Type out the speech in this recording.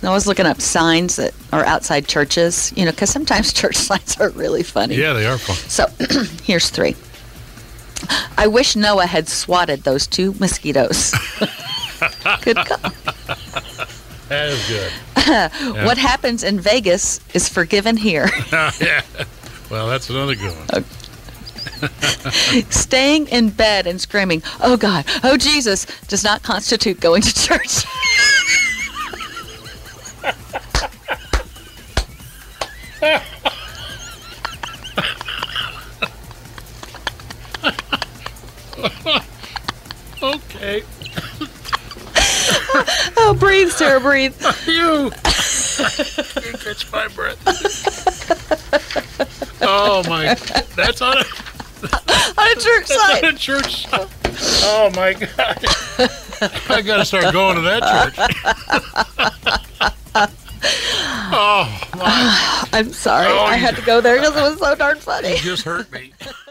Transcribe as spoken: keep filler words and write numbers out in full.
I was looking up signs that are outside churches, you know, because sometimes church signs are really funny. Yeah, they are fun. So here's three. I wish Noah had swatted those two mosquitoes. Good call. That is good. Yeah. What happens in Vegas is forgiven here. Yeah. Well, that's another good one. Okay. Staying in bed and screaming, "Oh God, oh Jesus," does not constitute going to church. Okay. Oh, breathe, Sarah, breathe. You. You catch my breath. Oh my! That's on a on a church that's site. on a church. Oh my God! I gotta start going to that church. Oh my! I'm sorry. Oh, I you- had to go there because it was so darn funny. You just hurt me.